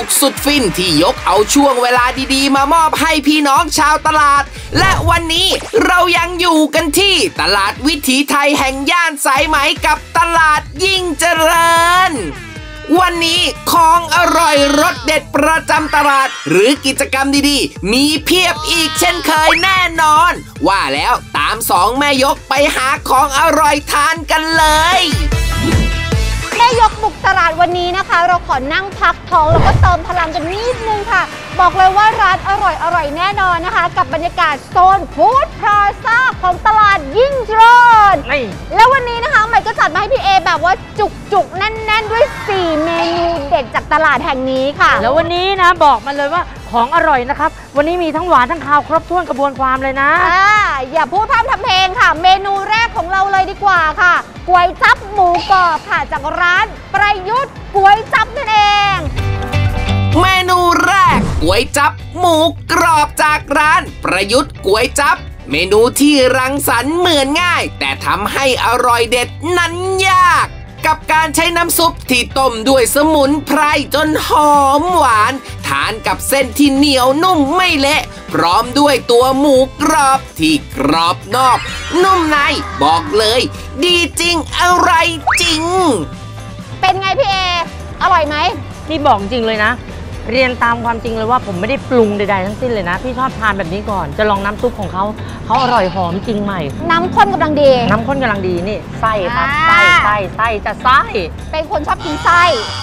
กสุดฟินที่ยกเอาช่วงเวลาดีๆมามอบให้พี่น้องชาวตลาดและวันนี้เรายังอยู่กันที่ตลาดวิถีไทยแห่งย่านสายไหมกับตลาดยิ่งเจริญวันนี้ของอร่อยรสเด็ดประจำตลาดหรือกิจกรรมดีๆมีเพียบอีกเช่นเคยแน่นอนว่าแล้วตามสองแม่ยกไปหาของอร่อยทานกันเลยแม่ยกบุกตลาดวันนี้นะคะเราขอนั่งพักท้องแล้วก็เติมพลังกันนิดนึงค่ะบอกเลยว่าร้านอร่อยแน่นอนนะคะกับบรรยากาศโซนฟู้ดพลาซ่าของตลาดยิ่งเจริญแล้ววันนี้นะคะใหม่ก็จัดมาให้พี่เอแบบว่าจุกๆแน่นๆด้วย4เมนูเด็ดจากตลาดแห่งนี้ค่ะแล้ววันนี้นะบอกมาเลยว่าของอร่อยนะครับวันนี้มีทั้งหวานทั้งคาวครบถ้วนกระบวนความเลยนะอย่าพูดพร่ำทำเพลงค่ะเมนูแรกของเราเลยดีกว่าค่ะก๋วยจั๊บหมูกรอบค่ะจากร้านประยุทธ์ก๋วยจั๊บนั่นเองเมนูแรกก๋วยจั๊บหมูกรอบจากร้านประยุทธ์ก๋วยจั๊บเมนูที่รังสรรค์เหมือนง่ายแต่ทำให้อร่อยเด็ดนั้นยากกับการใช้น้ำซุปที่ต้มด้วยสมุนไพรจนหอมหวานทานกับเส้นที่เหนียวนุ่มไม่เละพร้อมด้วยตัวหมูกรอบที่กรอบนอกนุ่มในบอกเลยดีจริงอร่อยจริงเป็นไงพี่เออร่อยไหมนี่บอกจริงเลยนะเรียนตามความจริงเลยว่าผมไม่ได้ปรุงใดๆทั้งสิ้นเลยนะพี่ชอบทานแบบนี้ก่อนจะลองน้ำซุปของเขาอร่อยหอมจริงใหม่น้ำข้นกำลังดีน้ำข้นกำลังดีนี่ไส้ครับไส้จะไส้เป็นคนชอบกินไส้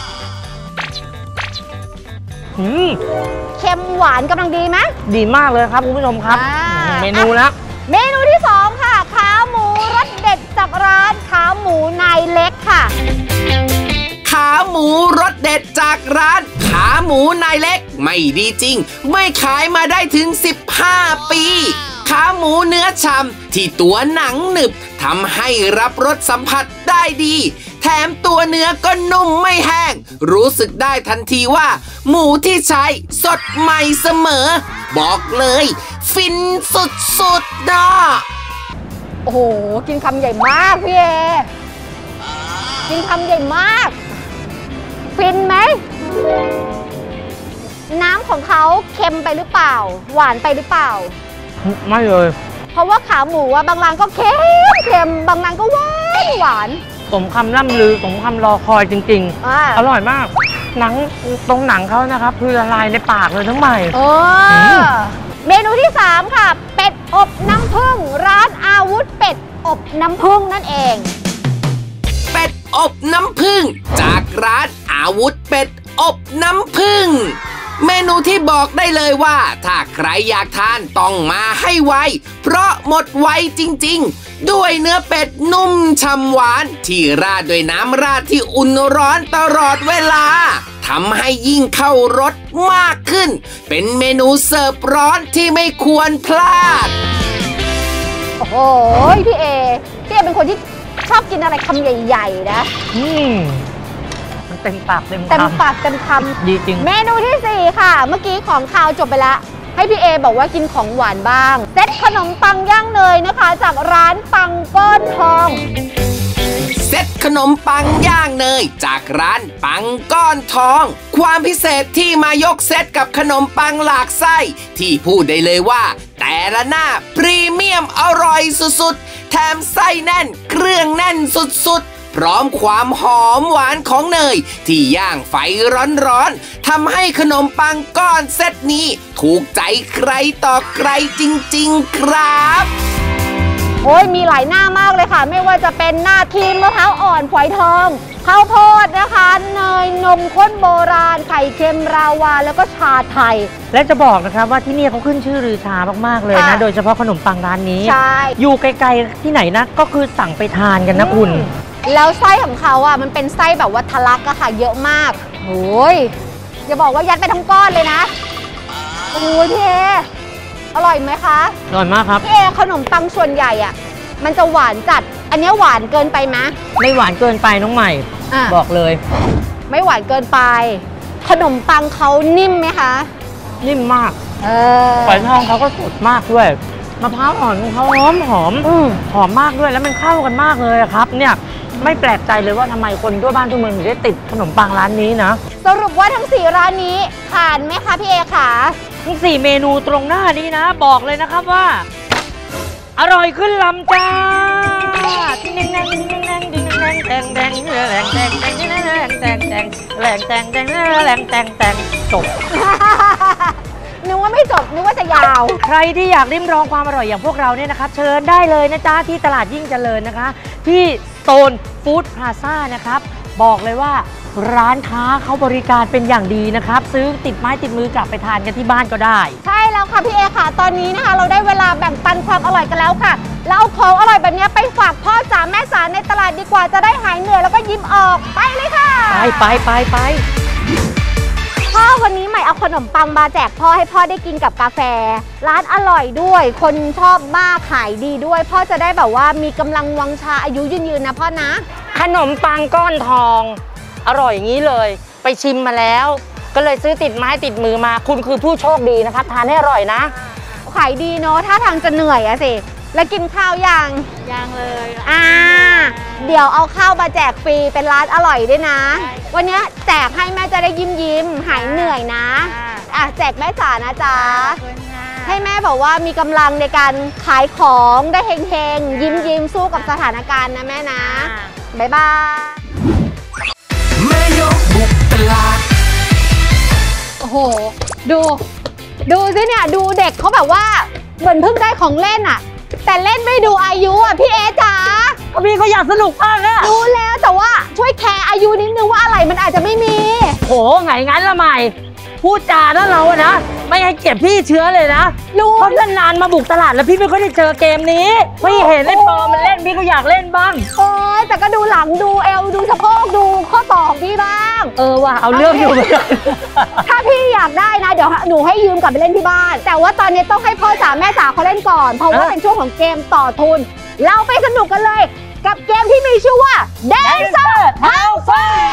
เค็มหวานกำลังดีไหมดีมากเลยครับคุณผู้ชมครับเมนูแล้วเมนูที่2ค่ะขาหมูรสเด็ดจากร้านขาหมูนายเล็กค่ะขาหมูรสเด็ดจากร้านขาหมูนายเล็กไม่ดีจริงไม่ขายมาได้ถึง15ปีขาหมูเนื้อฉ่ำที่ตัวหนังหนึบทำให้รับรสสัมผัสได้ดีแถมตัวเนื้อก็นุ่มไม่แห้งรู้สึกได้ทันทีว่าหมูที่ใช้สดใหม่เสมอบอกเลยฟินสุดๆนะโอ้โหกินคำใหญ่มากพี่เอกินคำใหญ่มากฟินไหมน้ำของเขาเค็มไปหรือเปล่าหวานไปหรือเปล่าไม่เลยเพราะว่าขาหมูบางร้านก็เค็มบางร้านก็หวานสมคำล่ำลือสมคำรอคอยจริงๆอร่อยมากหนังตรงหนังเขานะครับคือละลายในปากเลยทั้งใบเมนูที่3ค่ะเป็ดอบน้ำผึ้งร้านอาวุธเป็ดอบน้ำผึ้งนั่นเองเป็ดอบน้ำผึ้งจากร้านอาวุธเป็ดอบน้ำผึ้งเมนูที่บอกได้เลยว่าถ้าใครอยากทานต้องมาให้ไวเพราะหมดไวจริงๆด้วยเนื้อเป็ดนุ่มฉ่ำหวานที่ราดด้วยน้ำราดที่อุ่นร้อนตลอดเวลาทำให้ยิ่งเข้ารสมากขึ้นเป็นเมนูเสิร์ฟร้อนที่ไม่ควรพลาดโอ้โหพี่เอเป็นคนที่ชอบกินอะไรคำใหญ่ๆนะมันเต็มปากเต็มคำดีจริงเมนูที่4ค่ะเมื่อกี้ของคาวจบไปแล้วให้พี่เอบอกว่ากินของหวานบ้างเซตขนมปังย่างเนยนะคะจากร้านปังก้อนทองเซตขนมปังย่างเนยจากร้านปังก้อนทองความพิเศษที่มายกเซตกับขนมปังหลากไส้ที่พูดได้เลยว่าแต่ละหน้าพรีเมียมอร่อยสุดๆแถมไส้แน่นเครื่องแน่นสุดๆพร้อมความหอมหวานของเนยที่ย่างไฟร้อนๆทำให้ขนมปังก้อนเซตนี้ถูกใจใครต่อใครจริงๆครับโอ้ยมีหลายหน้ามากเลยค่ะไม่ว่าจะเป็นหน้าครีมมะพร้าวอ่อนฝอยทองข้าวโพดนะคะเนยนมข้นโบราณไข่เค็มราวาแล้วก็ชาไทยและจะบอกนะครับว่าที่นี่เขาขึ้นชื่อลือชามากๆเลยนะโดยเฉพาะขนมปังร้านนี้อยู่ไกลๆที่ไหนนะก็คือสั่งไปทานกันนะคุณแล้วไส้ของเขาอ่ะมันเป็นไส้แบบว่าทะลักอะค่ะเยอะมากโอ้ยอย่าบอกว่ายัดไปทั้งก้อนเลยนะโอ้ยพี่เออร่อยไหมคะอร่อยมากครับพี่เอขนมปังส่วนใหญ่อ่ะมันจะหวานจัดอันนี้หวานเกินไปไหมไม่หวานเกินไปน้องใหม่บอกเลยไม่หวานเกินไปขนมปังเขานิ่มไหมคะนิ่มมากฝอยทองเขาก็สดมากด้วยมะพร้าวอ่อนเขาหอมมากด้วยแล้วมันเข้ากันมากเลยครับเนี่ยไม่แปลกใจเลยว่าทำไมคนทั่วบ้านทั่วเมืองถึงได้ติดขนมปังร้านนี้นะสรุปว่าทั้ง4ร้านนี้ผ่านไหมคะพี่เอคะทั้ง4เมนูตรงหน้านี้นะบอกเลยนะครับว่าอร่อยขึ้นลำจ้าดิ้งแดงดิ้งแดงดิ้งแดงแดงแดงแดงแดงแดงแดงแดงแดงแดงแดงแดงแดงแดงแดงแดงจบนึกว่าไม่จบนึกว่าจะยาวใครที่อยากริมรองความอร่อยอย่างพวกเราเนี่ยนะคะเชิญได้เลยนะจ๊ะที่ตลาดยิ่งเจริญนะคะที่โซนฟู้ดพลาซ่านะครับบอกเลยว่าร้านค้าเขาบริการเป็นอย่างดีนะครับซื้อติดไม้ติดมือกลับไปทานกันที่บ้านก็ได้ใช่แล้วค่ะพี่เอค่ะตอนนี้นะคะเราได้เวลาแบ่งปันความอร่อยกันแล้วค่ะแล้วเอาของอร่อยแบบนี้ไปฝากพ่อจ๋าแม่จ๋าในตลาดดีกว่าจะได้หายเหนื่อยแล้วก็ยิ้มออกไปเลยค่ะไปพ่อวันนี้ใหม่เอาขนมปังมาแจกพ่อให้พ่อได้กินกับกาแฟร้านอร่อยด้วยคนชอบมากขายดีด้วยพ่อจะได้แบบว่ามีกำลังวังชาอายุยืนนะพ่อนะขนมปังก้อนทองอร่อยอย่างนี้เลยไปชิมมาแล้วก็เลยซื้อติดไม้ติดมือมาคุณคือผู้โชคดีนะครับทานให้อร่อยนะขายดีเนาะถ้าทางจะเหนื่อยอะสิแล้วกินข้าวยังเลยเดี๋ยวเอาข้าวมาแจกฟรีเป็นร้านอร่อยด้วยนะวันนี้แจกให้แม่จะได้ยิ้มหายเหนื่อยนะแจกแม่จ๋านะจ๊ะให้แม่บอกว่ามีกำลังในการขายของได้เฮงๆยิ้มสู้กับสถานการณ์นะแม่นะบ๊ายบายแม่ยกบุกตลาดโอ้โหดูสิเนี่ยดูเด็กเขาแบบว่าเหมือนเพิ่งได้ของเล่นอะแต่เล่นไม่ดูอายุอ่ะพี่เอจ๋าพี่ก็อยากสนุกมากนะรู้แล้วแต่ว่าช่วยแคร์อายุนิดนึงว่าอะไรมันอาจจะไม่มีโหไงงั้นละใหม่พูดจาแล้วเราอะนะไม่ให้เก็บพี่เชื้อเลยนะรู้เพราะนานมาบุกตลาดแล้วพี่ไม่ค่อยได้เจอเกมนี้พี่เห็นไอ้ปอมันเล่นพี่ก็อยากเล่นบ้างโอ้ยแต่ก็ดูหลังดูเอวดูสะโพกดูข้อต่อของพี่บ้างว่ะเอาเรื่องอยู่ถ้าพี่อยากได้นะเดี๋ยวหนูให้ยืมกลับไปเล่นที่บ้านแต่ว่าตอนนี้ต้องให้พ่อจ๋าแม่จ๋าเขาเล่นก่อนเพราะว่าเป็นช่วงของเกมต่อทุนเราไปสนุกกันเลยกับเกมที่มีชื่อว่า Dancer เท้าไฟ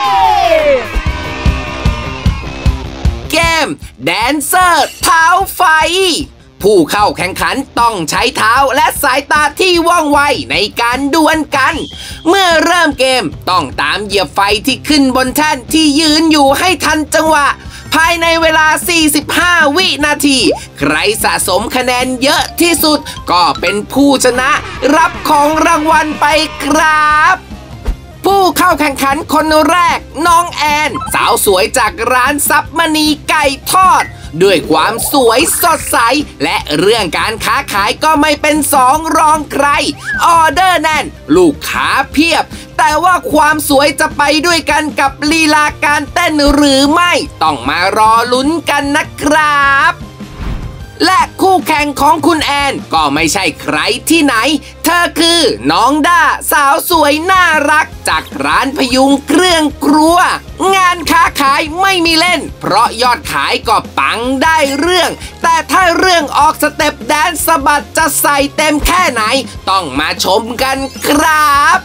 เกม Dancer เท้าไฟผู้เข้าแข่งขันต้องใช้เท้าและสายตาที่ว่องไวในการดวลกันเมื่อเริ่มเกมต้องตามเหยียบไฟที่ขึ้นบนแท่นที่ยืนอยู่ให้ทันจังหวะภายในเวลา45วินาทีใครสะสมคะแนนเยอะที่สุดก็เป็นผู้ชนะรับของรางวัลไปครับผู้เข้าแข่งขันคนแรกน้องแอนสาวสวยจากร้านซับมณีไก่ทอดด้วยความสวยสดใสและเรื่องการค้าขายก็ไม่เป็นสองรองใครออเดอร์แน่นลูกค้าเพียบแต่ว่าความสวยจะไปด้วยกันกับลีลาการเต้นหรือไม่ต้องมารอลุ้นกันนะครับและคู่แข่งของคุณแอนก็ไม่ใช่ใครที่ไหนเธอคือน้องด้าสาวสวยน่ารักจากร้านพยุงเครื่องครัวงานค้าขายไม่มีเล่นเพราะยอดขายก็ปังได้เรื่องแต่ถ้าเรื่องออกสเต็ปแดนสะบัดจะใส่เต็มแค่ไหนต้องมาชมกันครับ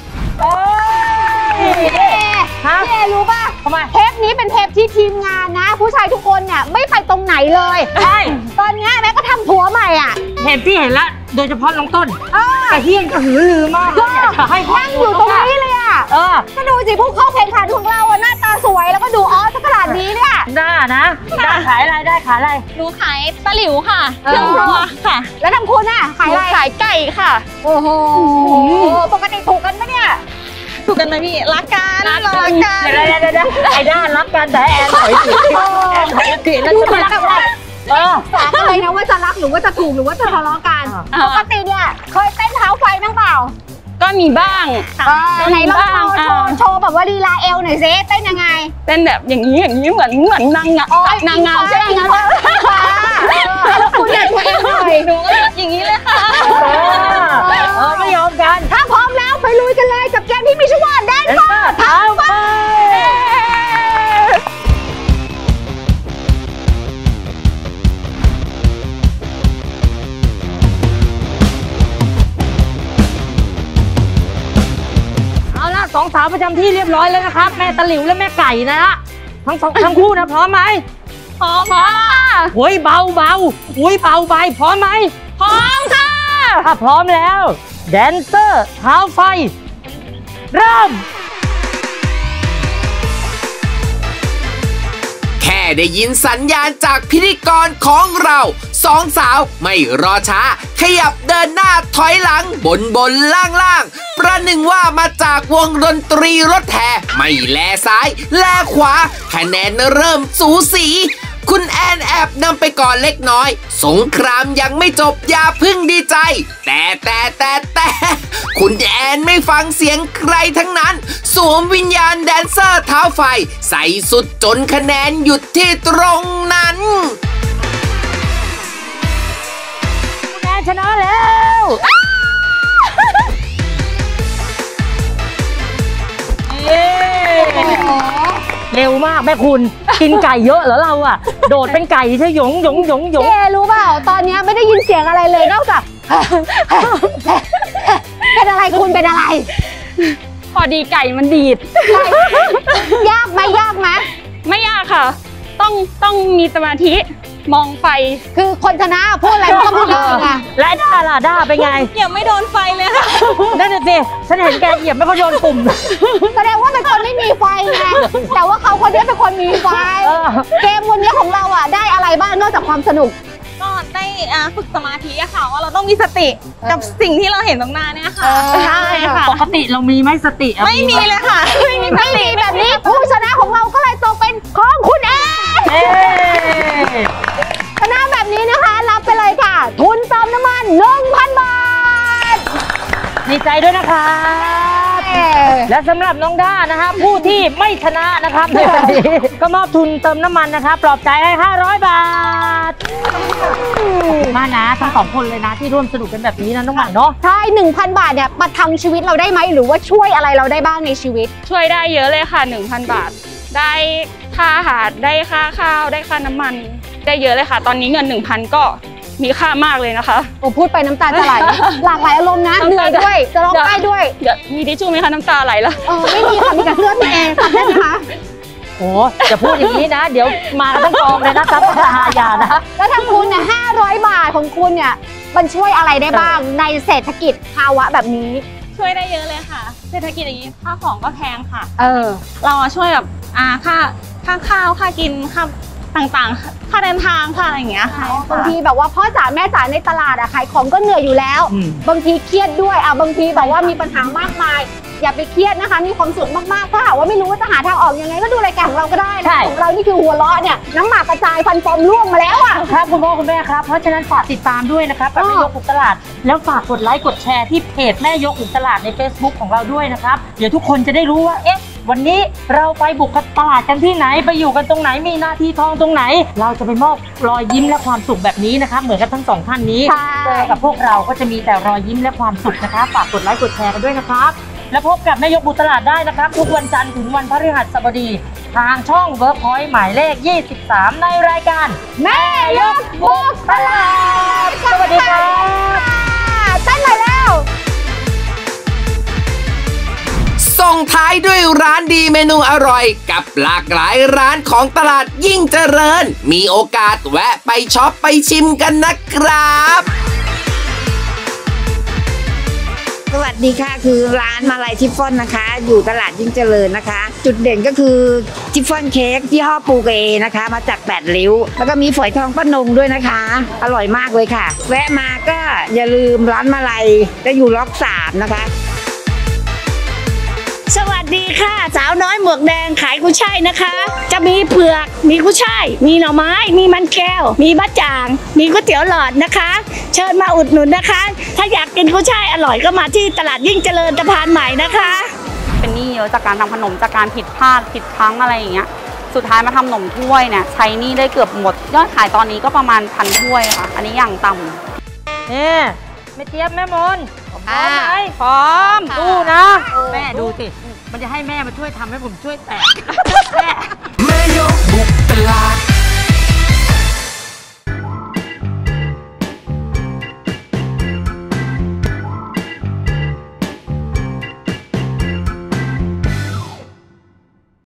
พี่รู้ป่ะเทปนี้เป็นเทปที่ทีมงานนะผู้ชายทุกคนเนี่ยไม่ไปตรงไหนเลยใช่ตอนนี้แม่ก็ทำผัวใหม่อ่ะเห็นพี่เห็นแล้วโดยเฉพาะน้องต้นแต่เฮี้ยนก็หือลือมากให้นั่งอยู่ตรงนี้เลยอ่ะก็ดูสิผู้เข้าแข่งขันของเราหน้าตาสวยแล้วก็ดูสักขนาดนี้เนี่ยด้านะด้าขายอะไรได้ขายอะไรหนูขายตะหลิวค่ะเครื่องครัวค่ะแล้วทำคุณอ่ะขายอะไรขายไก่ค่ะโอ้โหปกติถูกกันไหมเนี่ยถูกกันไหมพี่รักกันเดี๋ยวไอ้ด้านรักกันแต่แอนถอยผิดแอนถอยผิดแล้วจะรักกันฝากอะไรนะว่าจะรักหรือว่าจะถูกหรือว่าจะทะเลาะกันปกติเนี่ยเคยเต้นเท้าไฟบ้างเปล่าก็มีบ้างไหนลองโชว์แบบว่าลีลาเอวหน่อยซิเต้นยังไงเต้นแบบอย่างนี้เหมือนนางงามใช่ไหมงั้นแล้วคุณอยากโชว์เอวหน่อยดูอย่างนี้เลยค่ะไม่ยอมกันถ้าพร้อมแล้วไปลุยกันเลยกับเกมที่มีชื่อว่าแดนเซอร์เท้าไฟสองสาวประจำที่เรียบร้อยแล้วนะครับแม่ตะหลิวและแม่ไก่นะฮะทั้งคู่นะพร้อมไหมพร้อมค่ะโอ้ยเบาโอ้ยเบาไปพร้อมไหมพร้อมค่ะถ้าพร้อมแล้วแดนเซอร์เท้าไฟเริ่มแค่ได้ยินสัญญาณจากพิธีกรของเราสองสาวไม่รอช้าขยับเดินหน้าถอยหลังบนล่างประหนึ่งว่ามาจากวงดนตรีรถแห่ไม่แลซ้ายแลขวาคะแนนเริ่มสูสีคุณแอนแอบนำไปก่อนเล็กน้อยสงครามยังไม่จบอย่าพึ่งดีใจแต่คุณแอนไม่ฟังเสียงใครทั้งนั้นสวมวิญญาณแดนเซอร์เท้าไฟใส่สุดจนคะแนนหยุดที่ตรงนั้นคุณแอนชนะแล้ว เร็วมากแม่คุณกินไก่เยอะเหรอเราอะโดดเป็นไก่ใช่หยงเจรู้เปล่าตอนนี้ไม่ได้ยินเสียงอะไรเลยนอกจากเป็นอะไรคุณเป็นอะไรพอดีไก่มันดีดยากไหมไม่ยากค่ะต้องมีสมาธิมองไฟคือคนชนะพูดอะไรก็พูดเลยไงและด้าเป็นไงเหยียบไม่โดนไฟเลยค่ะนั่นน่ะสิฉันเห็นแกเหยียบไม่เขาโยนปุ่มแสดงว่าเป็นคนไม่มีไฟไงแต่ว่าเขาคนนี้เป็นคนมีไฟเกมวันนี้ของเราอ่ะได้อะไรบ้างนอกจากความสนุกก็ได้ฝึกสมาธิอะค่ะว่าเราต้องมีสติกับสิ่งที่เราเห็นตรงหน้าเนี่ยค่ะใช่ค่ะปกติเรามีไหมสติไม่มีเลยค่ะไม่มีแบบนี้ผู้ชนะของเราก็เลยตกเป็นของคุณเอชนะแบบนี้นะคะรับไปเลยค่ะทุนเติมน้ำมัน 1,000 บาทดีใจด้วยนะคะและสำหรับน้องด้านะคะผู้ที่ไม่ชนะนะครับในวันนี้ก็มอบทุนเติมน้ำมันนะคะปลอบใจให้500 บาทมานะทั้งสองคนเลยนะที่ร่วมสนุกกันแบบนี้นะน้องใหม่เนาะใช่ 1,000 บาทเนี่ยประทังชีวิตเราได้ไหมหรือว่าช่วยอะไรเราได้บ้างในชีวิตช่วยได้เยอะเลยค่ะ 1,000 บาทได้ค่าอาหารได้ค่าข้าวได้ค่าน้ำมันได้เยอะเลยค่ะตอนนี้เงิน 1,000 ก็มีค่ามากเลยนะคะโอ้พูดไปน้ำตาจะไหลหลากหลายอารมณ์นะเหนื่อยด้วยจะร้องไห้ด้วยเดี๋ยวมีทิชชู่ไหมคะน้ำตาไหลละไม่มีค่ะมีแต่เสื้อพี่เองตัดได้ไหมคะโอ้จะพูดอย่างนี้นะเดี๋ยวมาทั้งกองเลยนะครับอย่านะแล้วทางคุณเนี่ย500 บาทของคุณเนี่ยมันช่วยอะไรได้บ้างในเศรษฐกิจภาวะแบบนี้ช่วยได้เยอะเลยค่ะเศรษฐกิจอย่างนี้ค่าของก็แพงค่ะเราช่วยแบบค่าข้าวค่ากินค่าต่างๆค่าเดินทางค่าอะไรอย่างเงี้ยค่ะบางทีแบบว่าพ่อจ๋าแม่จ๋าในตลาดอะขายของก็เหนื่อยอยู่แล้วบางทีเครียดด้วยบางทีแบบว่ามีปัญหามากมายอย่าไปเครียดนะคะมีความสุขมากๆถ้าหากว่าไม่รู้ว่าจะหาทางออกยังไงก็ดูรายการของเราก็ได้ของเรานี่คือหัวเราะเนี่ยน้ำหมากกระจายฟันปลอมร่วงมาแล้วอะครับคุณพ่อคุณแม่ครับเพราะฉะนั้นฝากติดตามด้วยนะครับแม่ยกบุกตลาดแล้วฝากกดไลค์กดแชร์ที่เพจแม่ยกบุกตลาดใน Facebook ของเราด้วยนะครับเดี๋ยวทุกคนจะได้รู้ว่าวันนี้เราไปบุกตลาดกันที่ไหนไปอยู่กันตรงไหนมีนาทีทองตรงไหนเราจะไปมอบรอยยิ้มและความสุขแบบนี้นะครับเหมือนกับทั้งสองท่านนี้เจอกับพวกเราก็จะมีแต่รอยยิ้มและความสุขนะครับฝากกดไลค์กดแชร์กันด้วยนะครับและพบกับแม่ยกบุกตลาดได้นะครับทุกวันจันทร์ถึงวันพฤหัสบดีทางช่องเวิร์คพอยต์หมายเลข23ในรายการแม่ยกบุกตลาดสวัสดีครับเต้นเลยแล้วส่งท้ายด้วยร้านดีเมนูอร่อยกับหลากหลายร้านของตลาดยิ่งเจริญมีโอกาสแวะไปช็อปไปชิมกันนะครับสวัสดีค่ะคือร้านมาลัยทิฟฟ่อนนะคะอยู่ตลาดยิ่งเจริญนะคะจุดเด่นก็คือทิฟฟ่อนเค้กที่ห่อปูเกนะคะมาจาก8 ริ้วแล้วก็มีฝอยทองป้านงด้วยนะคะอร่อยมากเลยค่ะแวะมาก็อย่าลืมร้านมาลัยจะอยู่ล็อก3นะคะสวัสดีค่ะสาวน้อยหมวกแดงขายกุ้ยช่ายนะคะจะมีเผือกมีกุ้ยช่ายมีหน่อไม้มีมันแก้วมีบะจ่างมีก๋วยเตี๋ยวหลอดนะคะเชิญมาอุดหนุนนะคะถ้าอยากกินกุ้ยช่ายอร่อยก็มาที่ตลาดยิ่งเจริญสะพานใหม่นะคะเป็นหนี้เยอะจากการทำขนมจากการผิดพลาดผิดพลั้งอะไรอย่างเงี้ยสุดท้ายมาทำขนมถ้วยเนี่ยใช้หนี้ได้เกือบหมดยอดขายตอนนี้ก็ประมาณ1,000 ถ้วยค่ะอันนี้อย่างต่ำนี่แม่เจี๊ยบแม่มนพร้อมไหมพร้อมดูนะแม่ดูสิมันจะให้แม่มาช่วยทำให้ผมช่วยแตกแม่